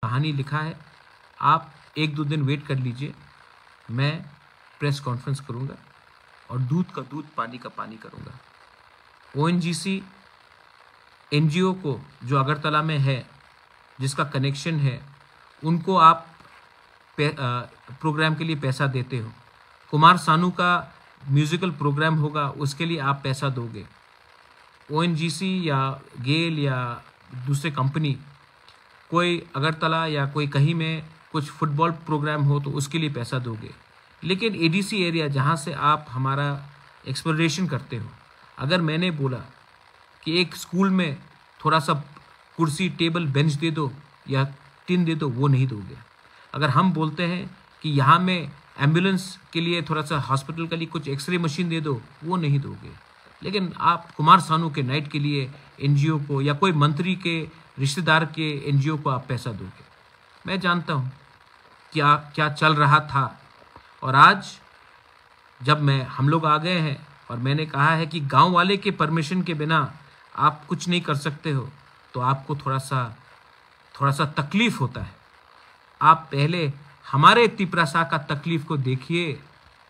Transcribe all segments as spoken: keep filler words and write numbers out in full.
कहानी लिखा है। आप एक दो दिन वेट कर लीजिए, मैं प्रेस कॉन्फ्रेंस करूँगा और दूध का दूध, पानी का पानी करूँगा। ओएनजीसी एनजीओ को जो अगरतला में है, जिसका कनेक्शन है, उनको आप प्रोग्राम के लिए पैसा देते हो। कुमार सानू का म्यूज़िकल प्रोग्राम होगा, उसके लिए आप पैसा दोगे। ओएनजीसी या गेल या दूसरे कंपनी कोई अगरतला या कोई कहीं में कुछ फुटबॉल प्रोग्राम हो तो उसके लिए पैसा दोगे। लेकिन एडीसी एरिया जहाँ से आप हमारा एक्सप्लोरेशन करते हो, अगर मैंने बोला कि एक स्कूल में थोड़ा सा कुर्सी, टेबल, बेंच दे दो या टिन दे दो, वो नहीं दोगे। अगर हम बोलते हैं कि यहाँ में एम्बुलेंस के लिए थोड़ा सा, हॉस्पिटल के लिए कुछ एक्सरे मशीन दे दो, वो नहीं दोगे। लेकिन आप कुमार सानू के नाइट के लिए एनजीओ को या कोई मंत्री के रिश्तेदार के एनजीओ को आप पैसा दोगे। मैं जानता हूँ क्या क्या चल रहा था, और आज जब मैं हम लोग आ गए हैं और मैंने कहा है कि गांव वाले के परमिशन के बिना आप कुछ नहीं कर सकते हो, तो आपको थोड़ा सा थोड़ा सा तकलीफ होता है। आप पहले हमारे तिपरासा का तकलीफ को देखिए।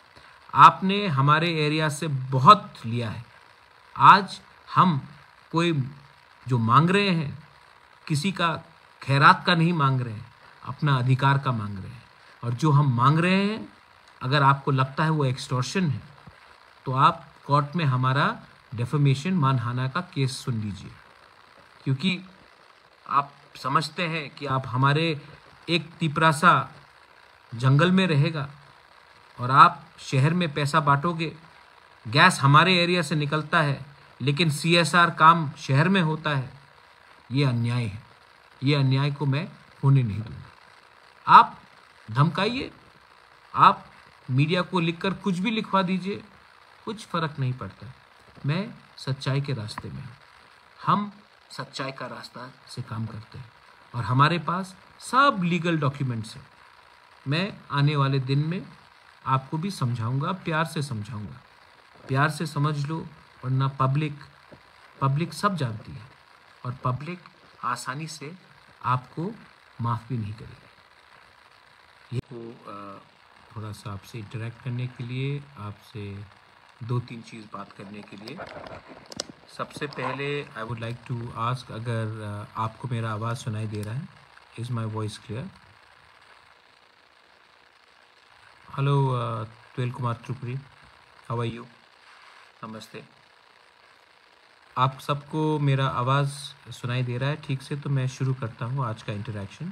आपने हमारे एरिया से बहुत लिया है। आज हम कोई जो मांग रहे हैं, किसी का खैरात का नहीं मांग रहे हैं, अपना अधिकार का मांग रहे हैं। और जो हम मांग रहे हैं, अगर आपको लगता है वो एक्सटॉर्शन है, तो आप कोर्ट में हमारा डेफेमेशन, मानहानि का केस सुन लीजिए। क्योंकि आप समझते हैं कि आप हमारे एक तिपरासा जंगल में रहेगा और आप शहर में पैसा बांटोगे। गैस हमारे एरिया से निकलता है, लेकिन सीएसआर काम शहर में होता है। ये अन्याय है। ये अन्याय को मैं होने नहीं दूंगा। आप धमकाइए, आप मीडिया को लिखकर कुछ भी लिखवा दीजिए, कुछ फर्क नहीं पड़ता। मैं सच्चाई के रास्ते में हूँ। हम सच्चाई का रास्ता से काम करते हैं और हमारे पास सब लीगल डॉक्यूमेंट्स हैं। मैं आने वाले दिन में आपको भी समझाऊंगा, प्यार से समझाऊंगा। प्यार से समझ लो, वरना पब्लिक पब्लिक सब जानती है और पब्लिक आसानी से आपको माफ़ भी नहीं करेगी। ये को थोड़ा सा आपसे इंटरेक्ट करने के लिए, आपसे दो तीन चीज़ बात करने के लिए, सबसे पहले I would like to ask, अगर आपको मेरा आवाज़ सुनाई दे रहा है, is my voice clear? Hello ट्वेल Kumar Tripuri, how are you? नमस्ते। आप सबको मेरा आवाज़ सुनाई दे रहा है ठीक से? तो मैं शुरू करता हूँ आज का इंटरेक्शन।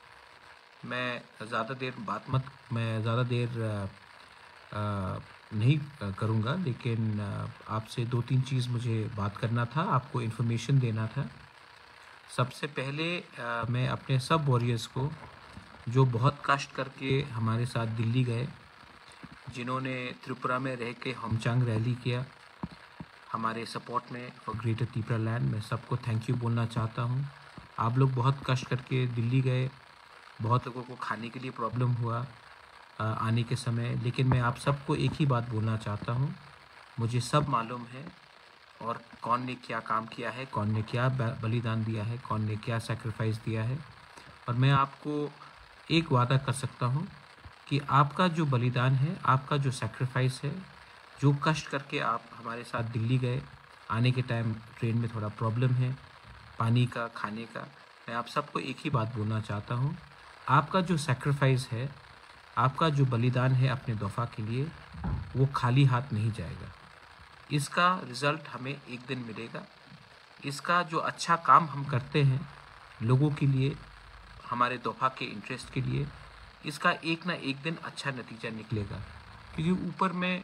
मैं ज़्यादा देर बात मत मैं ज़्यादा देर आ, आ, नहीं करूँगा, लेकिन आपसे दो तीन चीज़ मुझे बात करना था, आपको इन्फॉर्मेशन देना था। सबसे पहले आ, मैं अपने सब वॉरियर्स को, जो बहुत कष्ट करके हमारे साथ दिल्ली गए, जिन्होंने त्रिपुरा में रह के होमचांग रैली किया हमारे सपोर्ट में फॉर ग्रेटर त्रिपुरा लैंड, मैं सबको थैंक यू बोलना चाहता हूँ। आप लोग बहुत कष्ट करके दिल्ली गए, बहुत लोगों को खाने के लिए प्रॉब्लम हुआ आने के समय, लेकिन मैं आप सबको एक ही बात बोलना चाहता हूँ, मुझे सब मालूम है और कौन ने क्या काम किया है, कौन ने क्या बलिदान दिया है, कौन ने क्या सैक्रिफाइस दिया है। और मैं आपको एक वादा कर सकता हूँ कि आपका जो बलिदान है, आपका जो सैक्रिफाइस है, जो कष्ट करके आप हमारे साथ दिल्ली गए, आने के टाइम ट्रेन में थोड़ा प्रॉब्लम है पानी का, खाने का, मैं आप सबको एक ही बात बोलना चाहता हूँ, आपका जो सैक्रिफाइस है, आपका जो बलिदान है अपने दफ़ा के लिए, वो खाली हाथ नहीं जाएगा। इसका रिज़ल्ट हमें एक दिन मिलेगा। इसका जो अच्छा काम हम करते हैं लोगों के लिए, हमारे दफ़ा के इंटरेस्ट के लिए, इसका एक ना एक दिन अच्छा नतीजा निकलेगा। क्योंकि ऊपर में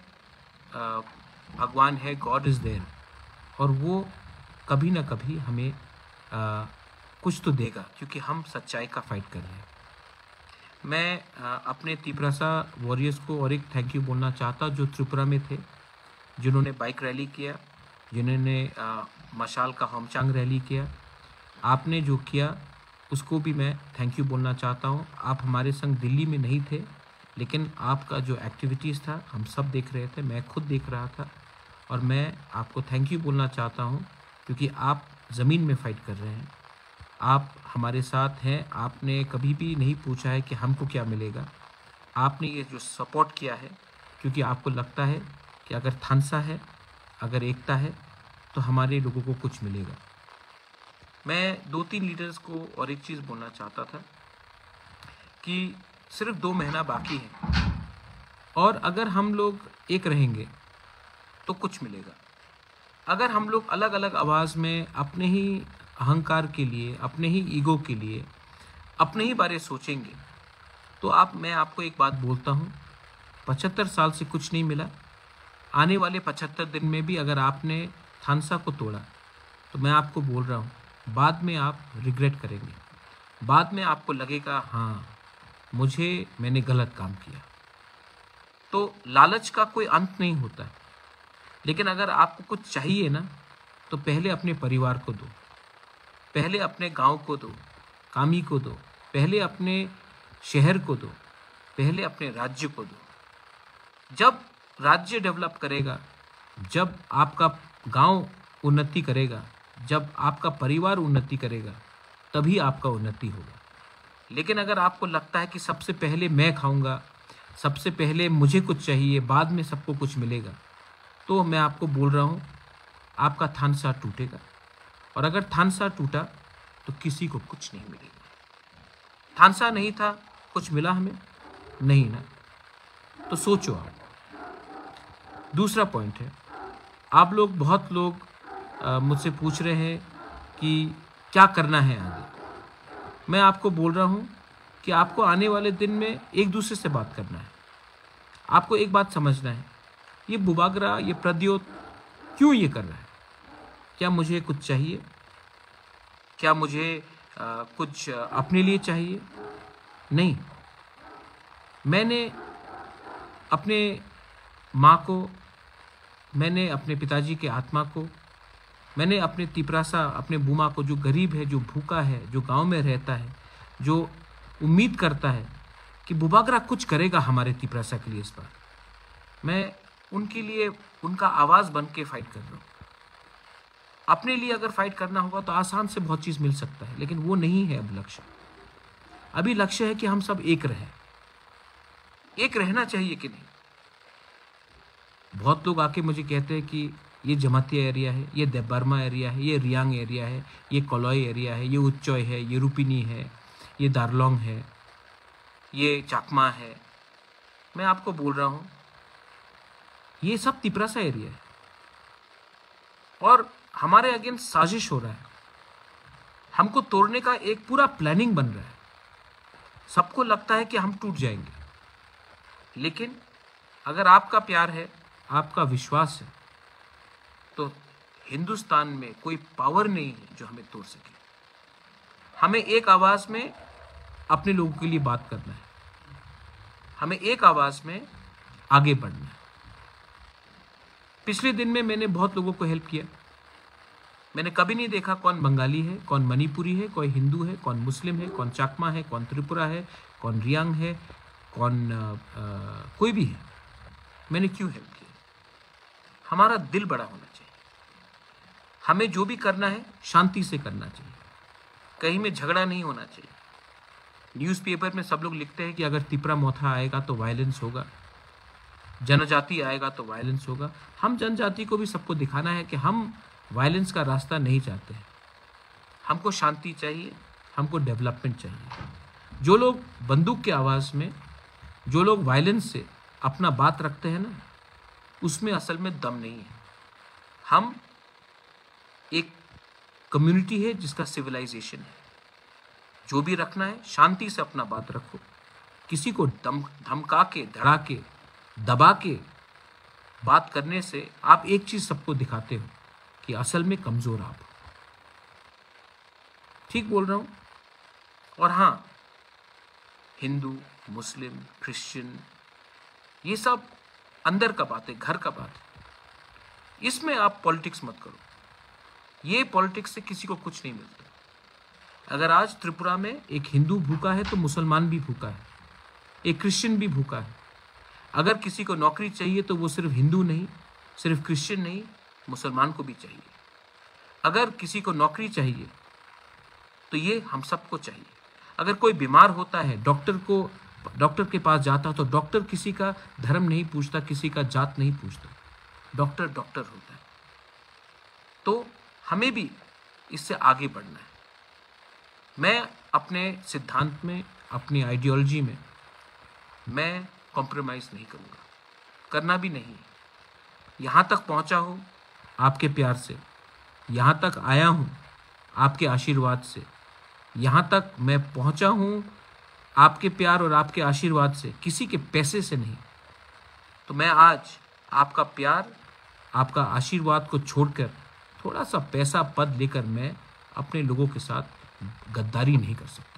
भगवान है, गॉड इज़ देयर, और वो कभी ना कभी हमें आ, कुछ तो देगा, क्योंकि हम सच्चाई का फ़ाइट कर रहे हैं। मैं आ, अपने तिपरासा वॉरियर्स को और एक थैंक यू बोलना चाहता, जो त्रिपुरा में थे, जिन्होंने बाइक रैली किया, जिन्होंने मशाल का होमचांग रैली किया। आपने जो किया उसको भी मैं थैंक यू बोलना चाहता हूँ। आप हमारे संग दिल्ली में नहीं थे, लेकिन आपका जो एक्टिविटीज़ था हम सब देख रहे थे, मैं खुद देख रहा था, और मैं आपको थैंक यू बोलना चाहता हूँ क्योंकि आप ज़मीन में फ़ाइट कर रहे हैं। आप हमारे साथ हैं, आपने कभी भी नहीं पूछा है कि हमको क्या मिलेगा। आपने ये जो सपोर्ट किया है क्योंकि आपको लगता है कि अगर थानसा है, अगर एकता है, तो हमारे लोगों को कुछ मिलेगा। मैं दो तीन लीडर्स को और एक चीज़ बोलना चाहता था कि सिर्फ दो महीना बाकी है और अगर हम लोग एक रहेंगे तो कुछ मिलेगा। अगर हम लोग अलग अलग आवाज़ में अपने ही अहंकार के लिए, अपने ही ईगो के लिए, अपने ही बारे सोचेंगे तो आप मैं आपको एक बात बोलता हूँ, पचहत्तर साल से कुछ नहीं मिला। आने वाले पचहत्तर दिन में भी अगर आपने थानसा को तोड़ा तो मैं आपको बोल रहा हूँ, बाद में आप रिग्रेट करेंगे। बाद में आपको लगेगा हाँ, मुझे मैंने गलत काम किया। तो लालच का कोई अंत नहीं होता, लेकिन अगर आपको कुछ चाहिए ना तो पहले अपने परिवार को दो, पहले अपने गांव को दो, कामी को दो, पहले अपने शहर को दो, पहले अपने राज्य को दो। जब राज्य डेवलप करेगा, जब आपका गांव उन्नति करेगा, जब आपका परिवार उन्नति करेगा, तभी आपका उन्नति होगा। लेकिन अगर आपको लगता है कि सबसे पहले मैं खाऊंगा, सबसे पहले मुझे कुछ चाहिए, बाद में सबको कुछ मिलेगा, तो मैं आपको बोल रहा हूँ आपका थानसा टूटेगा। और अगर थानसा टूटा तो किसी को कुछ नहीं मिलेगा। थानसा नहीं था, कुछ मिला हमें नहीं ना, तो सोचो आप। दूसरा पॉइंट है, आप लोग बहुत लोग आ, मुझसे पूछ रहे हैं कि क्या करना है आगे। मैं आपको बोल रहा हूँ कि आपको आने वाले दिन में एक दूसरे से बात करना है। आपको एक बात समझना है, ये बुबागरा, ये प्रद्योत क्यों ये कर रहा है? क्या मुझे कुछ चाहिए? क्या मुझे आ, कुछ अपने लिए चाहिए? नहीं। मैंने अपने माँ को, मैंने अपने पिताजी के आत्मा को, मैंने अपने तिपरासा, अपने बूमा को, जो गरीब है, जो भूखा है, जो गांव में रहता है, जो उम्मीद करता है कि बुबागरा कुछ करेगा हमारे तिपरासा के लिए, इस बार मैं उनके लिए, उनका आवाज़ बन के फाइट कर रहा हूँ। अपने लिए अगर फाइट करना होगा तो आसान से बहुत चीज़ मिल सकता है, लेकिन वो नहीं है अब लक्ष्य। अभी लक्ष्य है कि हम सब एक रहें। एक रहना चाहिए कि नहीं? बहुत लोग आके मुझे कहते हैं कि ये जमातिया एरिया है, ये देबर्मा एरिया है, ये रियांग एरिया है, ये कोलोई एरिया है, ये उच्चोय है, ये रुपिनी है, ये दारलोंग है, ये चाकमा है। मैं आपको बोल रहा हूँ ये सब तिपरासा एरिया है और हमारे अगेंस्ट साजिश हो रहा है। हमको तोड़ने का एक पूरा प्लानिंग बन रहा है। सबको लगता है कि हम टूट जाएंगे, लेकिन अगर आपका प्यार है, आपका विश्वास है, तो हिंदुस्तान में कोई पावर नहीं है जो हमें तोड़ सके। हमें एक आवाज़ में अपने लोगों के लिए बात करना है, हमें एक आवाज़ में आगे बढ़ना है। पिछले दिन में मैंने बहुत लोगों को हेल्प किया। मैंने कभी नहीं देखा कौन बंगाली है, कौन मणिपुरी है, कोई हिंदू है, कौन मुस्लिम है, कौन चाकमा है, कौन त्रिपुरा है, कौन रियांग है, कौन आ, आ, कोई भी है। मैंने क्यों हेल्प किया? हमारा दिल बड़ा होना चाहिए। हमें जो भी करना है शांति से करना चाहिए, कहीं में झगड़ा नहीं होना चाहिए। न्यूज़पेपर में सब लोग लिखते हैं कि अगर तिपरा मोथा आएगा तो वायलेंस होगा, जनजाति आएगा तो वायलेंस होगा। हम जनजाति को भी सबको दिखाना है कि हम वायलेंस का रास्ता नहीं चाहते हैं। हमको शांति चाहिए, हमको डेवलपमेंट चाहिए। जो लोग बंदूक की आवाज़ में, जो लोग वायलेंस से अपना बात रखते हैं ना, उसमें असल में दम नहीं है। हम एक कम्युनिटी है जिसका सिविलाइजेशन है। जो भी रखना है शांति से अपना बात रखो। किसी को दम धमका के, धड़ा के, दबा के बात करने से आप एक चीज़ सबको दिखाते हो कि असल में कमज़ोर आप हो। ठीक बोल रहा हूँ? और हाँ, हिंदू, मुस्लिम, क्रिश्चियन, ये सब अंदर का बात है, घर का बात है। इसमें आप पॉलिटिक्स मत करो। ये पॉलिटिक्स से किसी को कुछ नहीं मिलता। अगर आज त्रिपुरा में एक हिंदू भूखा है तो मुसलमान भी भूखा है, एक क्रिश्चियन भी भूखा है। अगर किसी को नौकरी चाहिए तो वो सिर्फ हिंदू नहीं, सिर्फ क्रिश्चियन नहीं, मुसलमान को भी चाहिए। अगर किसी को नौकरी चाहिए तो ये हम सबको चाहिए। अगर कोई बीमार होता है, डॉक्टर को डॉक्टर के पास जाता तो डॉक्टर किसी का धर्म नहीं पूछता, किसी का जात नहीं पूछता, डॉक्टर डॉक्टर होता है। तो हमें भी इससे आगे बढ़ना है। मैं अपने सिद्धांत में, अपनी आइडियोलॉजी में मैं कॉम्प्रोमाइज़ नहीं करूँगा, करना भी नहीं। यहाँ तक पहुँचा हूँ आपके प्यार से, यहाँ तक आया हूँ आपके आशीर्वाद से, यहाँ तक मैं पहुँचा हूँ आपके प्यार और आपके आशीर्वाद से, किसी के पैसे से नहीं। तो मैं आज आपका प्यार, आपका आशीर्वाद को छोड़कर थोड़ा सा पैसा पद लेकर मैं अपने लोगों के साथ गद्दारी नहीं कर सकता।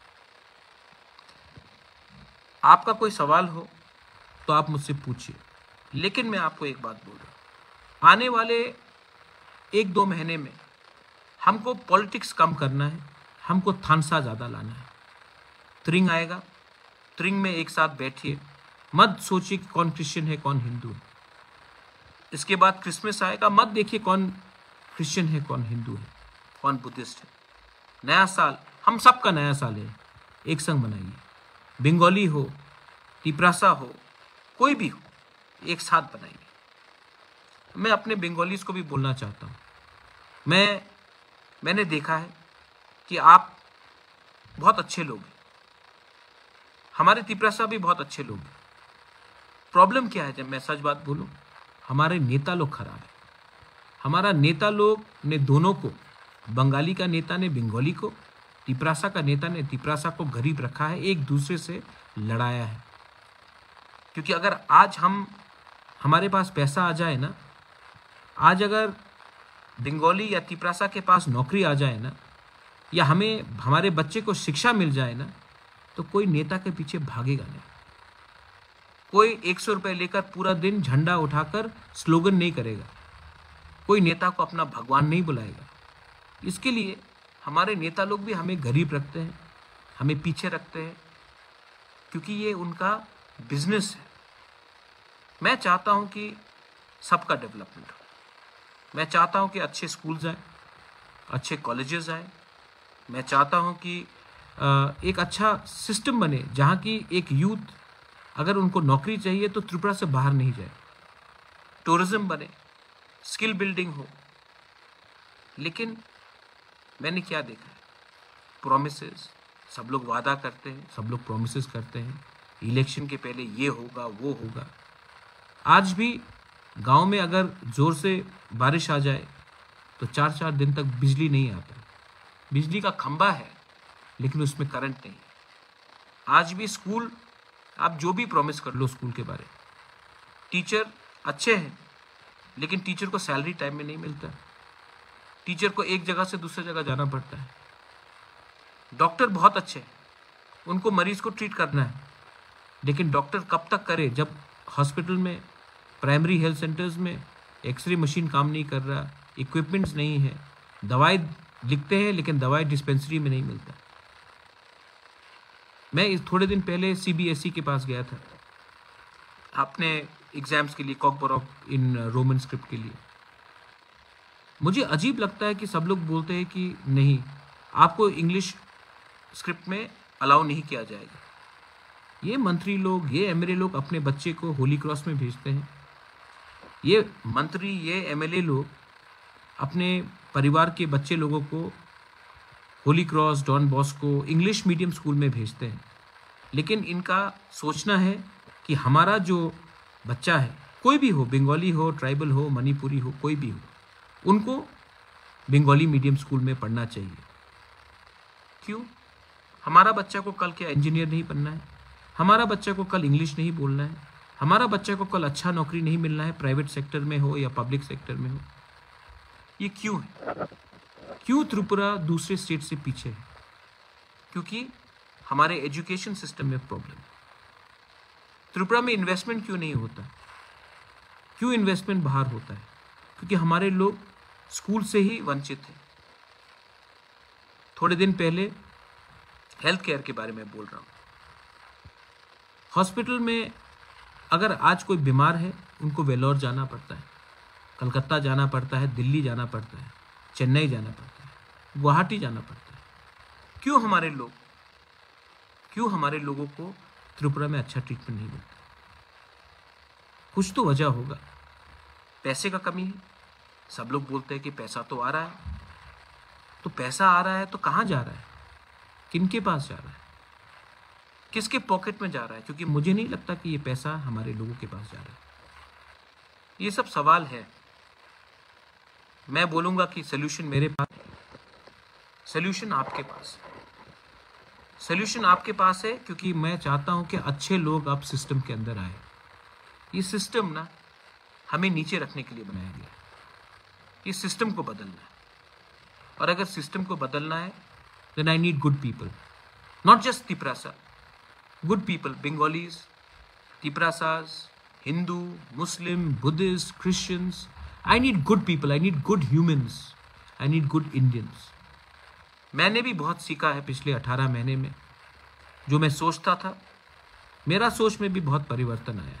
आपका कोई सवाल हो तो आप मुझसे पूछिए, लेकिन मैं आपको एक बात बोल रहा हूँ, आने वाले एक दो महीने में हमको पॉलिटिक्स कम करना है, हमको थानसा ज़्यादा लाना है। त्रिंग आएगा, त्रिंग में एक साथ बैठिए, मत सोचिए कि कौन क्रिश्चियन है कौन हिंदू है। इसके बाद क्रिसमस आएगा, मत देखिए कौन क्रिश्चियन है कौन हिंदू है कौन बुद्धिस्ट है। नया साल हम सबका नया साल है, एक संग मनाइए। बंगाली हो, तिपरासा हो, कोई भी हो, एक साथ बनाइए। मैं अपने बंगालीज को भी बोलना चाहता हूँ, मैं मैंने देखा है कि आप बहुत अच्छे लोग हैं, हमारे तिपरासा भी बहुत अच्छे लोग हैं। प्रॉब्लम क्या है, जब मैं सच बात बोलूं, हमारे नेता लोग खराब हैं। हमारा नेता लोग ने दोनों को, बंगाली का नेता ने बंगाली को, तिपरासा का नेता ने तिपरासा को गरीब रखा है, एक दूसरे से लड़ाया है। क्योंकि अगर आज हम हमारे पास पैसा आ जाए ना, आज अगर बंगाली या तिपरासा के पास नौकरी आ जाए ना, या हमें हमारे बच्चे को शिक्षा मिल जाए ना, तो कोई नेता के पीछे भागेगा नहीं। कोई एक सौ रुपये लेकर पूरा दिन झंडा उठाकर स्लोगन नहीं करेगा, कोई नेता को अपना भगवान नहीं बुलाएगा। इसके लिए हमारे नेता लोग भी हमें गरीब रखते हैं, हमें पीछे रखते हैं, क्योंकि ये उनका बिजनेस है। मैं चाहता हूँ कि सबका डेवलपमेंट हो, मैं चाहता हूँ कि अच्छे स्कूल्स आए, अच्छे कॉलेजेस आए, मैं चाहता हूँ कि एक अच्छा सिस्टम बने जहाँ की एक यूथ अगर उनको नौकरी चाहिए तो त्रिपुरा से बाहर नहीं जाए, टूरिज्म बने, स्किल बिल्डिंग हो। लेकिन मैंने क्या देखा है, प्रोमिसेस, सब लोग वादा करते हैं, सब लोग प्रोमिसेस करते हैं, इलेक्शन के पहले ये होगा वो होगा। आज भी गांव में अगर ज़ोर से बारिश आ जाए तो चार चार दिन तक बिजली नहीं आता। बिजली का खंभा है लेकिन उसमें करंट नहीं है। आज भी स्कूल, आप जो भी प्रॉमिस कर लो स्कूल के बारे, टीचर अच्छे हैं लेकिन टीचर को सैलरी टाइम में नहीं मिलता, टीचर को एक जगह से दूसरी जगह जाना पड़ता है। डॉक्टर बहुत अच्छे हैं, उनको मरीज को ट्रीट करना है, लेकिन डॉक्टर कब तक करे जब हॉस्पिटल में, प्राइमरी हेल्थ सेंटर्स में एक्सरे मशीन काम नहीं कर रहा, इक्विपमेंट्स नहीं है, दवाई लिखते हैं लेकिन दवाई डिस्पेंसरी में नहीं मिलता। मैं इस थोड़े दिन पहले सी बी एस ई के पास गया था अपने एग्जाम्स के लिए, कॉकबोरॉक इन रोमन स्क्रिप्ट के लिए। मुझे अजीब लगता है कि सब लोग बोलते हैं कि नहीं, आपको इंग्लिश स्क्रिप्ट में अलाउ नहीं किया जाएगा। ये मंत्री लोग, ये एम एल ए लोग अपने बच्चे को होली क्रॉस में भेजते हैं। ये मंत्री, ये एम एल ए लोग अपने परिवार के बच्चे लोगों को Holy Cross, Don Bosco, English medium school में भेजते हैं। लेकिन इनका सोचना है कि हमारा जो बच्चा है, कोई भी हो, बंगाली हो, ट्राइबल हो, मणिपुरी हो, कोई भी हो, उनको बंगाली मीडियम स्कूल में पढ़ना चाहिए। क्यों? हमारा बच्चा को कल क्या इंजीनियर नहीं बनना है, हमारा बच्चा को कल इंग्लिश नहीं बोलना है, हमारा बच्चा को कल अच्छा नौकरी नहीं मिलना है, प्राइवेट सेक्टर में हो या पब्लिक सेक्टर में हो। ये क्यों है? क्यों त्रिपुरा दूसरे स्टेट से पीछे है? क्योंकि हमारे एजुकेशन सिस्टम में प्रॉब्लम है। त्रिपुरा में इन्वेस्टमेंट क्यों नहीं होता? क्यों इन्वेस्टमेंट बाहर होता है? क्योंकि हमारे लोग स्कूल से ही वंचित हैं। थोड़े दिन पहले हेल्थ केयर के बारे में बोल रहा हूँ। हॉस्पिटल में अगर आज कोई बीमार है, उनको वेलोर जाना पड़ता है, कलकत्ता जाना पड़ता है, दिल्ली जाना पड़ता है, चेन्नई जाना पड़ता है, गुवाहाटी जाना पड़ता है। क्यों हमारे लोग क्यों हमारे लोगों को त्रिपुरा में अच्छा ट्रीटमेंट नहीं मिलता? कुछ तो वजह होगा। पैसे का कमी है। सब लोग बोलते हैं कि पैसा तो आ रहा है, तो पैसा आ रहा है तो कहाँ जा रहा है, किनके पास जा रहा है, किसके पॉकेट में जा रहा है? क्योंकि मुझे नहीं लगता कि ये पैसा हमारे लोगों के पास जा रहा है। ये सब सवाल है। मैं बोलूँगा कि सल्यूशन मेरे पास, सल्यूशन आपके पास है। सल्यूशन आपके पास है क्योंकि मैं चाहता हूं कि अच्छे लोग अब सिस्टम के अंदर आए। ये सिस्टम ना हमें नीचे रखने के लिए बनाया गया है। ये सिस्टम को बदलना है, और अगर सिस्टम को बदलना है then I need good people, not just Tiprasa, good people, Bengalis, Tiprasas, Hindu, Muslim, Buddhist, Christians. I need good people, I need good humans, I need good Indians. मैंने भी बहुत सीखा है पिछले अठारह महीने में। जो मैं सोचता था, मेरा सोच में भी बहुत परिवर्तन आया।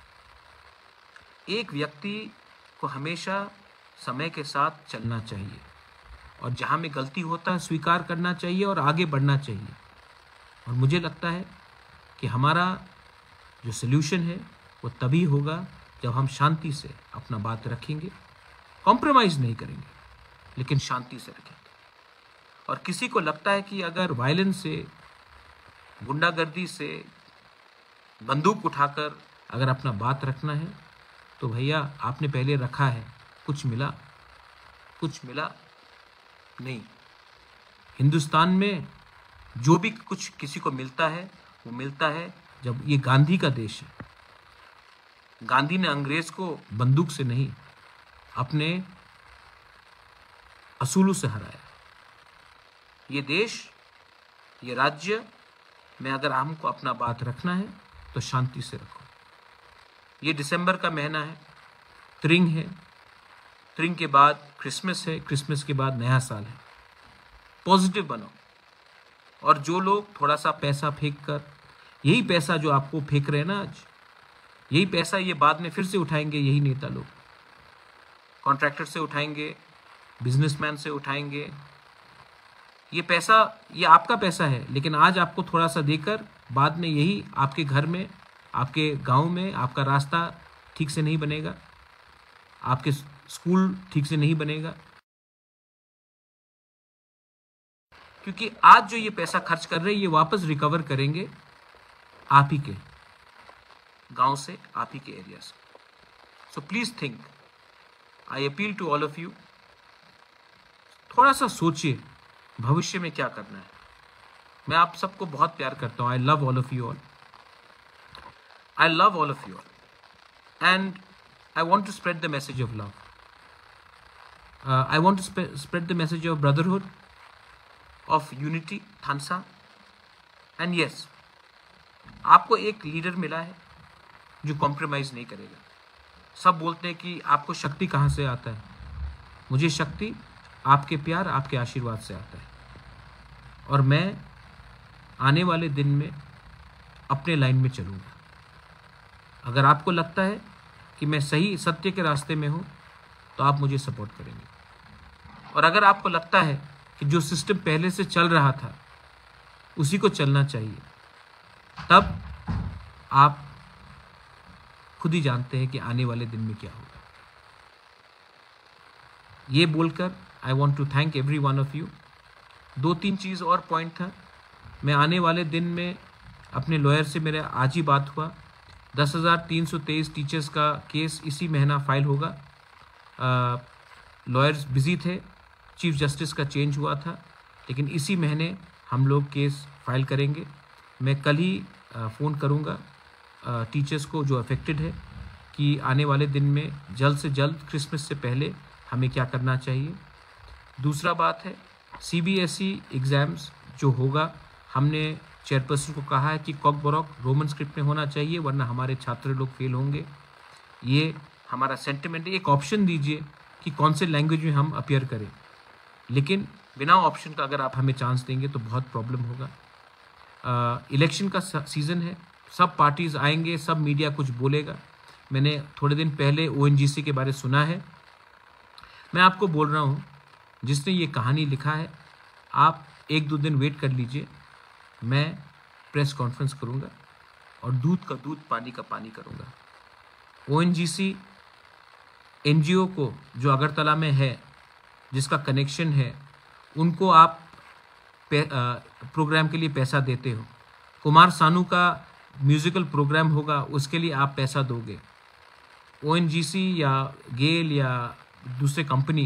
एक व्यक्ति को हमेशा समय के साथ चलना चाहिए, और जहाँ में गलती होता है स्वीकार करना चाहिए और आगे बढ़ना चाहिए। और मुझे लगता है कि हमारा जो सल्यूशन है वो तभी होगा जब हम शांति से अपना बात रखेंगे, कॉम्प्रोमाइज़ नहीं करेंगे, लेकिन शांति से रखेंगे। और किसी को लगता है कि अगर वायलेंस से, गुंडागर्दी से, बंदूक उठाकर अगर अपना बात रखना है, तो भैया आपने पहले रखा है, कुछ मिला? कुछ मिला नहीं। हिंदुस्तान में जो भी कुछ किसी को मिलता है वो मिलता है जब ये गांधी का देश है। गांधी ने अंग्रेज को बंदूक से नहीं, अपने असूलों से हराया। ये देश, ये राज्य में अगर हमको अपना बात रखना है तो शांति से रखो। ये दिसंबर का महीना है, त्रिंग है, त्रिंग के बाद क्रिसमस है, क्रिसमस के बाद नया साल है। पॉजिटिव बनो। और जो लोग थोड़ा सा पैसा फेंक कर, यही पैसा जो आपको फेंक रहे हैं ना आज, यही पैसा ये बाद में फिर से उठाएंगे। यही नेता लोग कॉन्ट्रैक्टर से उठाएंगे, बिजनेसमैन से उठाएंगे। ये पैसा, ये आपका पैसा है, लेकिन आज आपको थोड़ा सा देकर बाद में यही आपके घर में, आपके गांव में आपका रास्ता ठीक से नहीं बनेगा, आपके स्कूल ठीक से नहीं बनेगा। क्योंकि आज जो ये पैसा खर्च कर रहे हैं, ये वापस रिकवर करेंगे आप ही के गांव से, आप ही के एरिया से। So please think, I appeal to all of you, थोड़ा सा सोचिए भविष्य में क्या करना है। मैं आप सबको बहुत प्यार करता हूँ। I love all of you all, I love all of you all, and I want to spread the message of love. I want to spread the message of brotherhood, of unity, थानसा। And yes, आपको एक leader मिला है जो compromise नहीं करेगा। सब बोलते हैं कि आपको शक्ति कहाँ से आता है। मुझे शक्ति आपके प्यार, आपके आशीर्वाद से आता है। और मैं आने वाले दिन में अपने लाइन में चलूँगा। अगर आपको लगता है कि मैं सही सत्य के रास्ते में हूँ, तो आप मुझे सपोर्ट करेंगे। और अगर आपको लगता है कि जो सिस्टम पहले से चल रहा था उसी को चलना चाहिए, तब आप खुद ही जानते हैं कि आने वाले दिन में क्या होगा। ये बोलकर I want to thank every one of you. दो तीन चीज़ और पॉइंट था। मैं आने वाले दिन में अपने लॉयर से, मेरा आज ही बात हुआ, दस हज़ार तीन सौ तेईस टीचर्स का केस इसी महीना फाइल होगा। लॉयर्स बिजी थे, चीफ जस्टिस का चेंज हुआ था, लेकिन इसी महीने हम लोग केस फाइल करेंगे। मैं कल ही फ़ोन करूँगा टीचर्स को जो अफेक्टेड है कि आने वाले दिन में जल्द से जल्द क्रिसमस से पहले हमें क्या करना चाहिए। दूसरा बात है सीबीएसई एग्ज़ाम्स जो होगा, हमने चेयरपर्सन को कहा है कि कॉक बॉरोक रोमन स्क्रिप्ट में होना चाहिए, वरना हमारे छात्र लोग फेल होंगे। ये हमारा सेंटिमेंट है। एक ऑप्शन दीजिए कि कौन से लैंग्वेज में हम अपीयर करें, लेकिन बिना ऑप्शन का अगर आप हमें चांस देंगे तो बहुत प्रॉब्लम होगा। इलेक्शन का सीज़न है, सब पार्टीज़ आएंगे, सब मीडिया कुछ बोलेगा। मैंने थोड़े दिन पहले ओएनजीसी के बारे सुना है। मैं आपको बोल रहा हूँ, जिसने ये कहानी लिखा है, आप एक दो दिन वेट कर लीजिए, मैं प्रेस कॉन्फ्रेंस करूँगा और दूध का दूध पानी का पानी करूँगा। ओएनजीसी एनजीओ को जो अगरतला में है, जिसका कनेक्शन है, उनको आप पे, आ, प्रोग्राम के लिए पैसा देते हो। कुमार सानू का म्यूज़िकल प्रोग्राम होगा, उसके लिए आप पैसा दोगे। ओएनजीसी या गेल या दूसरे कंपनी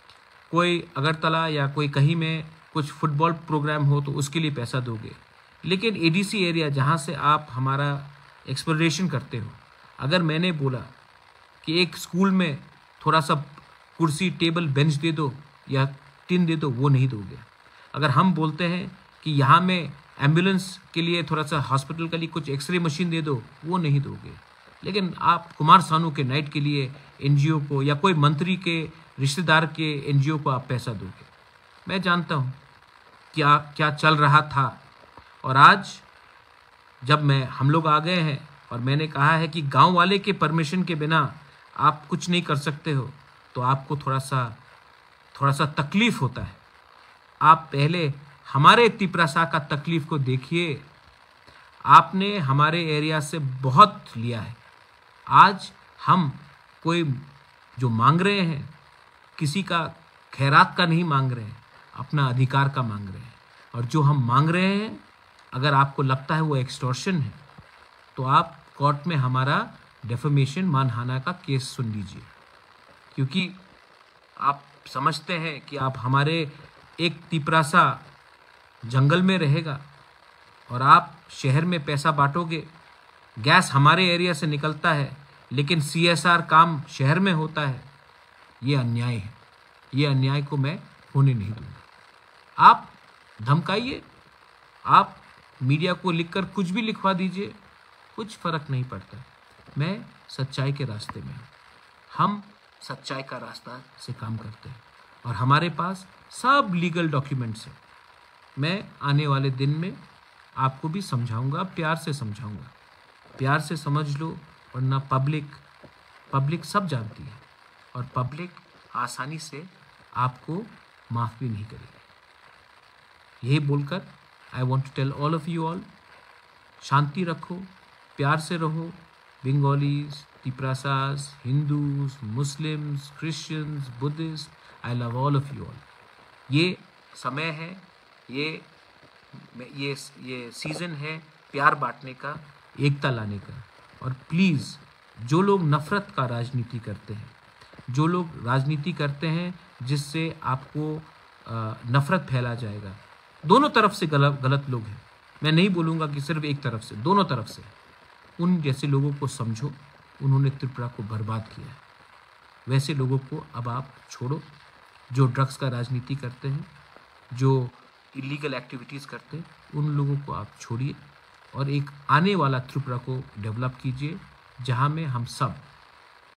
कोई अगरतला या कोई कहीं में कुछ फुटबॉल प्रोग्राम हो तो उसके लिए पैसा दोगे। लेकिन एडीसी एरिया जहाँ से आप हमारा एक्सप्लोरेशन करते हो, अगर मैंने बोला कि एक स्कूल में थोड़ा सा कुर्सी टेबल बेंच दे दो या टिन दे दो, वो नहीं दोगे। अगर हम बोलते हैं कि यहाँ में एम्बुलेंस के लिए थोड़ा सा हॉस्पिटल के लिए कुछ एक्सरे मशीन दे दो, वो नहीं दोगे। लेकिन आप कुमार सानू के नाइट के लिए एनजीओ को या कोई मंत्री के रिश्तेदार के एनजीओ को आप पैसा दोगे। मैं जानता हूँ क्या क्या चल रहा था, और आज जब मैं हम लोग आ गए हैं और मैंने कहा है कि गांव वाले के परमिशन के बिना आप कुछ नहीं कर सकते हो, तो आपको थोड़ा सा थोड़ा सा तकलीफ़ होता है। आप पहले हमारे तिपरासा का तकलीफ़ को देखिए। आपने हमारे एरिया से बहुत लिया है। आज हम कोई जो मांग रहे हैं, किसी का खैरात का नहीं मांग रहे हैं, अपना अधिकार का मांग रहे हैं। और जो हम मांग रहे हैं, अगर आपको लगता है वो एक्सटॉर्शन है, तो आप कोर्ट में हमारा डेफेमेशन मानहानि का केस सुन लीजिए। क्योंकि आप समझते हैं कि आप हमारे एक तिपरासा जंगल में रहेगा और आप शहर में पैसा बांटोगे। गैस हमारे एरिया से निकलता है, लेकिन सीएसआर काम शहर में होता है। ये अन्याय है। ये अन्याय को मैं होने नहीं दूंगा। आप धमकाइए, आप मीडिया को लिखकर कुछ भी लिखवा दीजिए, कुछ फ़र्क नहीं पड़ता। मैं सच्चाई के रास्ते में हूँ। हम सच्चाई का रास्ता से काम करते हैं और हमारे पास सब लीगल डॉक्यूमेंट्स हैं। मैं आने वाले दिन में आपको भी समझाऊंगा, प्यार से समझाऊंगा। प्यार से समझ लो, वरना पब्लिक पब्लिक सब जानती है और पब्लिक आसानी से आपको माफ़ भी नहीं करेगी। यही बोलकर I want to tell all of you all, शांति रखो, प्यार से रहो। Bengalis, Tiprasas, Hindus, Muslims, Christians, Buddhist, I love all of you all. ये समय है, ये ये ये सीज़न है प्यार बांटने का, एकता लाने का। और प्लीज़, जो लोग नफ़रत का राजनीति करते हैं, जो लोग राजनीति करते हैं जिससे आपको नफ़रत फैला जाएगा, दोनों तरफ से गलत गलत लोग हैं। मैं नहीं बोलूँगा कि सिर्फ एक तरफ से, दोनों तरफ से। उन जैसे लोगों को समझो, उन्होंने त्रिपुरा को बर्बाद किया है। वैसे लोगों को अब आप छोड़ो, जो ड्रग्स का राजनीति करते हैं, जो इलीगल एक्टिविटीज़ करते हैं, उन लोगों को आप छोड़िए और एक आने वाला त्रिपुरा को डेवलप कीजिए, जहाँ में हम सब